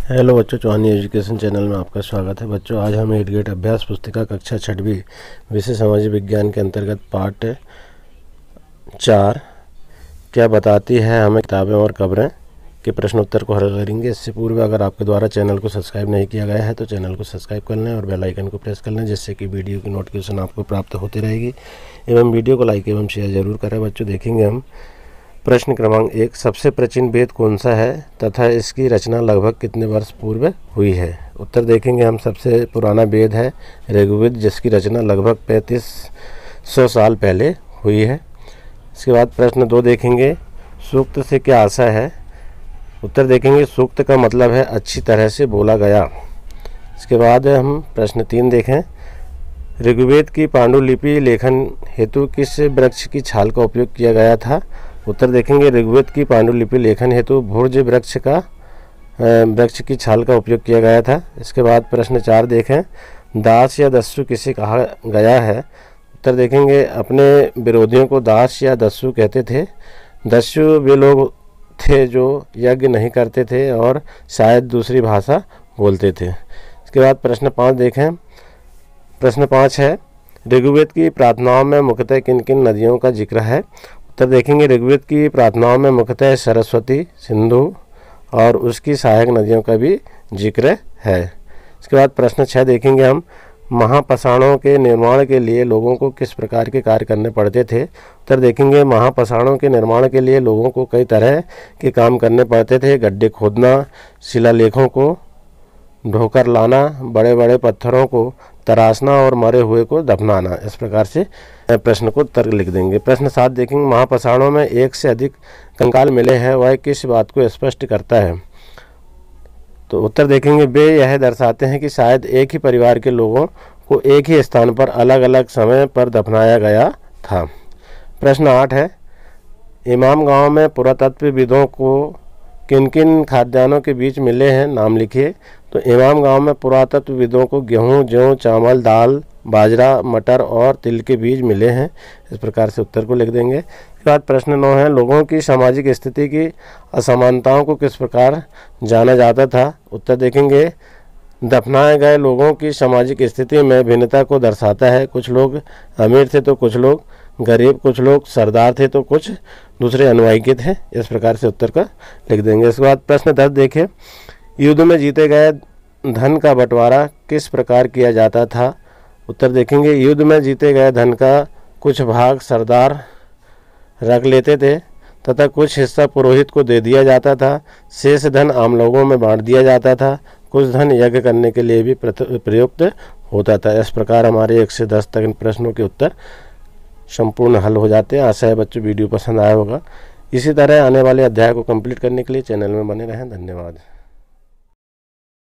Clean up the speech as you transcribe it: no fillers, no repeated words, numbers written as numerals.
Hello बच्चों, चौहानी education channel में आपका स्वागत है। बच्चों, आज हम 8th ग्रेड अभ्यास पुस्तिका कक्षा 6वीं विषय सामाजिक विज्ञान के अंतर्गत पाठ 4 क्या बताती है हमें किताबें और खबरें के प्रश्न उत्तर को हल करेंगे। इससे पूर्व अगर आपके द्वारा चैनल को सब्सक्राइब नहीं किया गया है तो चैनल को सब्सक्राइब कर लें और बेल आइकन को प्रेस कर लें, जिससे कि वीडियो की नोटिफिकेशन आपको प्राप्त होती रहेगी। एवं वीडियो को लाइक एवं शेयर जरूर करें। बच्चों, देखेंगे हम प्रश्न क्रमांक 1, सबसे प्राचीन वेद कौन सा है तथा इसकी रचना लगभग कितने वर्ष पूर्व हुई है। उत्तर देखेंगे हम। सबसे पुराना वेद है ऋग्वेद, जिसकी रचना लगभग 3500 साल पहले हुई है। इसके बाद प्रश्न 2 देखेंगे, सूक्त से क्या आशा है। उत्तर देखेंगे, सूक्त का मतलब है अच्छी तरह से बोला गया। इसके बाद हम प्रश्न 3 देखें, ऋग्वेद की पांडुलिपि लेखन हेतु किस वृक्ष की छाल का उपयोग किया गया था। उत्तर देखेंगे, ऋग्वेद की पांडुलिपि लेखन हेतु भुर्ज वृक्ष की छाल का उपयोग किया गया था। इसके बाद प्रश्न 4 देखें, दास या दस्यु किसे कहा गया है। उत्तर देखेंगे, अपने विरोधियों को दास या दस्यु कहते थे। दस्यु वे लोग थे जो यज्ञ नहीं करते थे और शायद दूसरी भाषा बोलते थे। इसके बाद प्रश्न 5 देखें। प्रश्न 5 है, ऋग्वेद की प्रार्थनाओं में मुख्यतः किन किन नदियों का जिक्र है। उत्तर देखेंगे, ऋग्वेद की प्रार्थनाओं में मुख्यतः सरस्वती, सिंधु और उसकी सहायक नदियों का भी जिक्र है। इसके बाद प्रश्न 6 देखेंगे हम, महापाषाणों के निर्माण के लिए लोगों को किस प्रकार के कार्य करने पड़ते थे। उत्तर देखेंगे, महापाषाणों के निर्माण के लिए लोगों को कई तरह के काम करने पड़ते थे। गड्ढे खोदना, शिलालेखों को ढोकर लाना, बड़े बड़े पत्थरों को तराशना और मरे हुए को दफनाना। इस प्रकार से प्रश्न को उत्तर लिख देंगे। प्रश्न 7 देखेंगे, महापाषाणों में एक से अधिक कंकाल मिले हैं, वह किस बात को स्पष्ट करता है। तो उत्तर देखेंगे, वे यह दर्शाते हैं कि शायद एक ही परिवार के लोगों को एक ही स्थान पर अलग अलग समय पर दफनाया गया था। प्रश्न 8 है, इमाम गांव में पुरातत्वविदों को किन किन खाद्यान्नों के बीज मिले हैं, नाम लिखिए। तो इमाम गांव में पुरातत्वविदों को गेहूं, जौ, चावल, दाल, बाजरा, मटर और तिल के बीज मिले हैं। इस प्रकार से उत्तर को लिख देंगे। इसके बाद प्रश्न 9 है, लोगों की सामाजिक स्थिति की असमानताओं को किस प्रकार जाना जाता था। उत्तर देखेंगे, दफनाए गए लोगों की सामाजिक स्थिति में भिन्नता को दर्शाता है। कुछ लोग अमीर थे तो कुछ लोग गरीब, कुछ लोग सरदार थे तो कुछ दूसरे अनुयायी थे। इस प्रकार से उत्तर का लिख देंगे। इसके बाद प्रश्न 10 देखिए, युद्ध में जीते गए धन का बंटवारा किस प्रकार किया जाता था। उत्तर देखेंगे, युद्ध में जीते गए धन का कुछ भाग सरदार रख लेते थे तथा कुछ हिस्सा पुरोहित को दे दिया जाता था। शेष धन आम लोगों में बांट दिया जाता था। कुछ धन यज्ञ करने के लिए भी प्रयुक्त होता था। इस प्रकार हमारे 1 से 10 तक प्रश्नों के उत्तर संपूर्ण हल हो जाते हैं। आशा है बच्चों वीडियो पसंद आया होगा। इसी तरह आने वाले अध्याय को कंप्लीट करने के लिए चैनल में बने रहें। धन्यवाद।